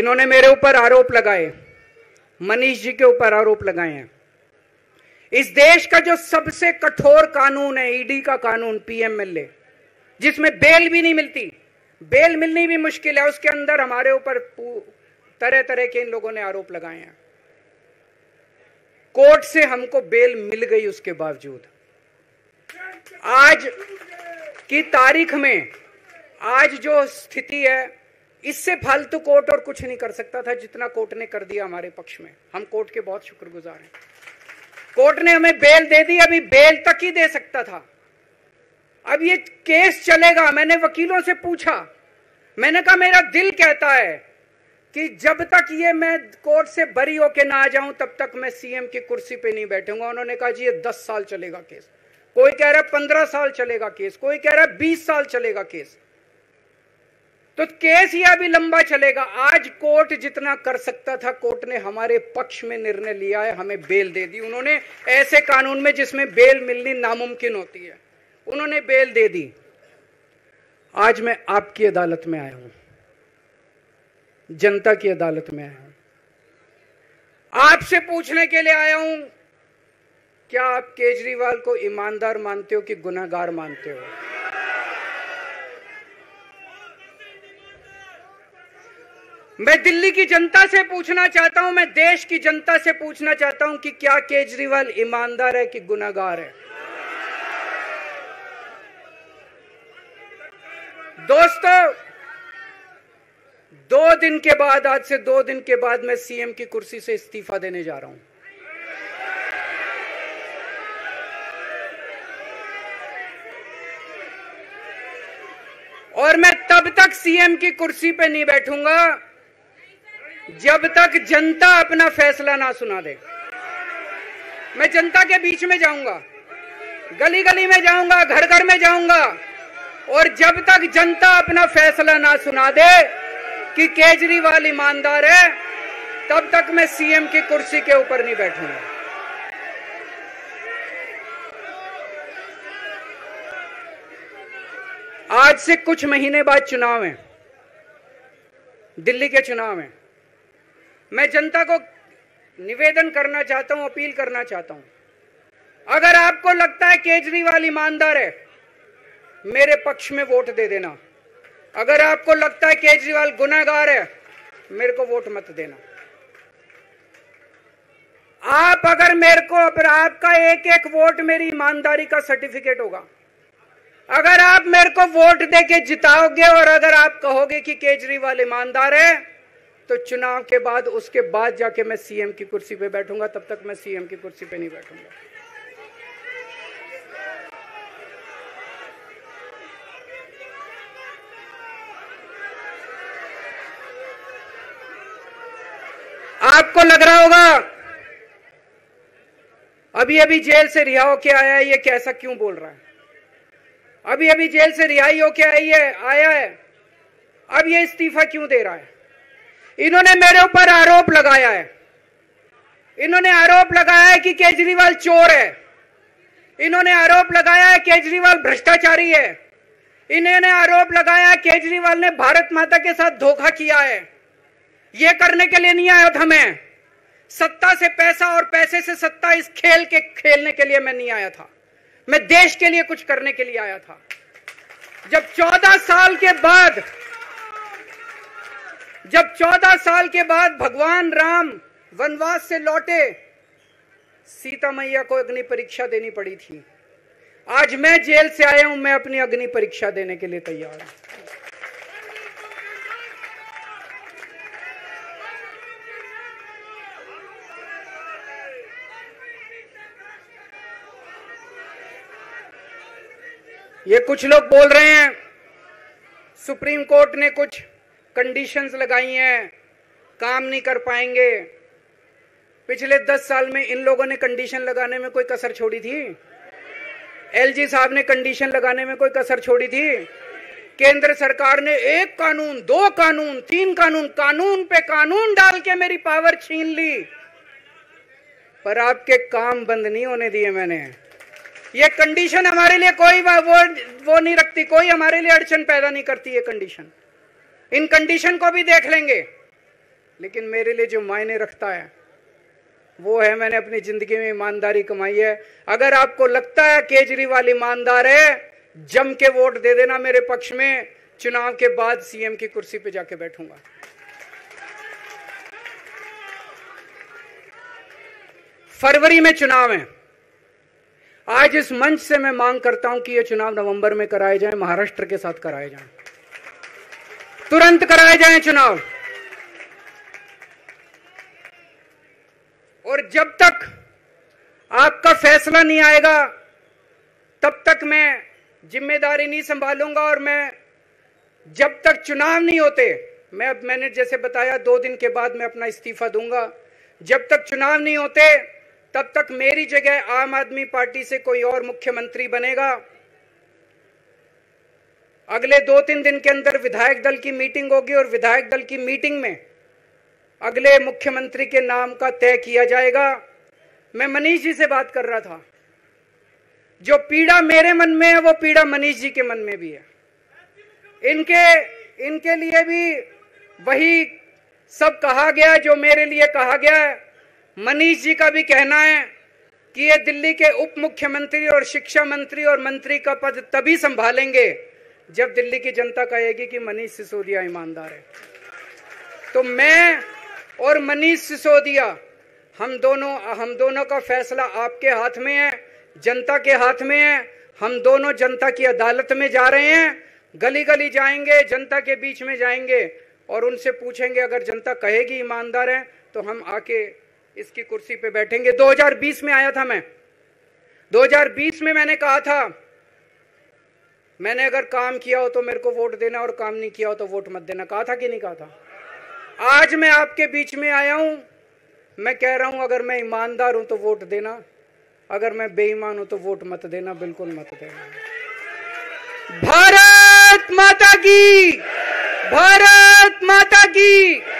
इन्होंने मेरे ऊपर आरोप लगाए, मनीष जी के ऊपर आरोप लगाए हैं। इस देश का जो सबसे कठोर कानून है ईडी का कानून, पीएमएलए, जिसमें बेल भी नहीं मिलती, बेल मिलनी भी मुश्किल है, उसके अंदर हमारे ऊपर तरह तरह के इन लोगों ने आरोप लगाए हैं। कोर्ट से हमको बेल मिल गई, उसके बावजूद आज की तारीख में, आज जो स्थिति है, इससे फालतू कोर्ट और कुछ नहीं कर सकता था जितना कोर्ट ने कर दिया हमारे पक्ष में। हम कोर्ट के बहुत शुक्रगुजार हैं। कोर्ट ने हमें बेल दे दी, अभी बेल तक ही दे सकता था। अब ये केस चलेगा। मैंने वकीलों से पूछा, मैंने कहा मेरा दिल कहता है कि जब तक ये मैं कोर्ट से बरी होके ना आ जाऊं तब तक मैं सीएम की कुर्सी पे नहीं बैठूंगा। उन्होंने कहा जी ये 10 साल चलेगा केस, कोई कह रहा है 15 साल चलेगा केस, कोई कह रहा है 20 साल चलेगा केस। तो केस ये अभी लंबा चलेगा। आज कोर्ट जितना कर सकता था, कोर्ट ने हमारे पक्ष में निर्णय लिया है, हमें बेल दे दी उन्होंने। ऐसे कानून में जिसमें बेल मिलनी नामुमकिन होती है, उन्होंने बेल दे दी। आज मैं आपकी अदालत में आया हूं, जनता की अदालत में आया हूं, आपसे पूछने के लिए आया हूं, क्या आप केजरीवाल को ईमानदार मानते हो कि गुनहगार मानते हो? मैं दिल्ली की जनता से पूछना चाहता हूं, मैं देश की जनता से पूछना चाहता हूं कि क्या केजरीवाल ईमानदार है कि गुनहगार है? दोस्तों, 2 दिन के बाद, आज से 2 दिन के बाद मैं सीएम की कुर्सी से इस्तीफा देने जा रहा हूं। और मैं तब तक सीएम की कुर्सी पे नहीं बैठूंगा जब तक जनता अपना फैसला ना सुना दे। मैं जनता के बीच में जाऊंगा, गली गली में जाऊंगा, घर घर में जाऊंगा, और जब तक जनता अपना फैसला ना सुना दे कि केजरीवाल ईमानदार है, तब तक मैं सीएम की कुर्सी के ऊपर नहीं बैठूंगा। आज से कुछ महीने बाद चुनाव है, दिल्ली के चुनाव है। मैं जनता को निवेदन करना चाहता हूं, अपील करना चाहता हूं, अगर आपको लगता है केजरीवाल ईमानदार है, मेरे पक्ष में वोट दे देना। अगर आपको लगता है केजरीवाल गुनहगार है, मेरे को वोट मत देना। आप अगर मेरे को, अगर आपका एक एक वोट मेरी ईमानदारी का सर्टिफिकेट होगा। अगर आप मेरे को वोट देके जिताओगे और अगर आप कहोगे कि केजरीवाल ईमानदार है, तो चुनाव के बाद, उसके बाद जाके मैं सीएम की कुर्सी पे बैठूंगा। तब तक मैं सीएम की कुर्सी पे नहीं बैठूंगा। आपको लग रहा होगा अभी अभी जेल से रिहा होके आया है, ये कैसा क्यों बोल रहा है? अभी अभी जेल से रिहाई होके आया है, अब ये इस्तीफा क्यों दे रहा है? इन्होंने मेरे ऊपर आरोप लगाया है, इन्होंने आरोप लगाया है कि केजरीवाल चोर है, इन्होंने आरोप लगाया है केजरीवाल भ्रष्टाचारी है, इन्होंने आरोप लगाया है केजरीवाल ने भारत माता के साथ धोखा किया है। ये करने के लिए नहीं आया था मैं, सत्ता से पैसा और पैसे से सत्ता, इस खेल के खेलने के लिए मैं नहीं आया था। मैं देश के लिए कुछ करने के लिए आया था। जब 14 साल के बाद भगवान राम वनवास से लौटे, सीता मैया को अग्नि परीक्षा देनी पड़ी थी। आज मैं जेल से आया हूं, मैं अपनी अग्नि परीक्षा देने के लिए तैयार हूं। ये कुछ लोग बोल रहे हैं सुप्रीम कोर्ट ने कुछ कंडीशंस लगाई हैं, काम नहीं कर पाएंगे। पिछले 10 साल में इन लोगों ने कंडीशन लगाने में कोई कसर छोड़ी थी? एलजी साहब ने कंडीशन लगाने में कोई कसर छोड़ी थी? केंद्र सरकार ने 1 कानून, 2 कानून, 3 कानून, कानून पे कानून डाल के मेरी पावर छीन ली, पर आपके काम बंद नहीं होने दिए मैंने। ये कंडीशन हमारे लिए कोई वो नहीं रखती, कोई हमारे लिए अड़चन पैदा नहीं करती ये कंडीशन। इन कंडीशन को भी देख लेंगे, लेकिन मेरे लिए जो मायने रखता है वो है मैंने अपनी जिंदगी में ईमानदारी कमाई है। अगर आपको लगता है केजरीवाल ईमानदार है, जम के वोट दे देना मेरे पक्ष में। चुनाव के बाद सीएम की कुर्सी पे जाके बैठूंगा। फरवरी में चुनाव है। आज इस मंच से मैं मांग करता हूं कि ये चुनाव नवंबर में कराए जाएं, महाराष्ट्र के साथ कराए जाएं, तुरंत कराए जाएं चुनाव। और जब तक आपका फैसला नहीं आएगा तब तक मैं जिम्मेदारी नहीं संभालूंगा। और मैं जब तक चुनाव नहीं होते, मैंने जैसे बताया 2 दिन के बाद मैं अपना इस्तीफा दूंगा। जब तक चुनाव नहीं होते तब तक मेरी जगह आम आदमी पार्टी से कोई और मुख्यमंत्री बनेगा। अगले 2-3 दिन के अंदर विधायक दल की मीटिंग होगी और विधायक दल की मीटिंग में अगले मुख्यमंत्री के नाम का तय किया जाएगा। मैं मनीष जी से बात कर रहा था। जो पीड़ा मेरे मन में है वो पीड़ा मनीष जी के मन में भी है। इनके लिए भी वही सब कहा गया जो मेरे लिए कहा गया है। मनीष जी का भी कहना है कि ये दिल्ली के उप मुख्यमंत्री और शिक्षा मंत्री और मंत्री का पद तभी संभालेंगे जब दिल्ली की जनता कहेगी कि मनीष सिसोदिया ईमानदार है। तो मैं और मनीष सिसोदिया हम दोनों का फैसला आपके हाथ में है, जनता के हाथ में है। हम दोनों जनता की अदालत में जा रहे हैं। गली गली जाएंगे, जनता के बीच में जाएंगे और उनसे पूछेंगे, अगर जनता कहेगी ईमानदार है तो हम आके इसकी कुर्सी पे बैठेंगे। 2020 में आया था मैं। 2020 में मैंने कहा था, मैंने अगर काम किया हो तो मेरे को वोट देना और काम नहीं किया हो तो वोट मत देना। कहा था कि नहीं कहा था? आज मैं आपके बीच में आया हूं। मैं कह रहा हूं, अगर मैं ईमानदार हूं तो वोट देना, अगर मैं बेईमान हूं तो वोट मत देना, बिल्कुल मत देना। भारत माता की, भारत माता की।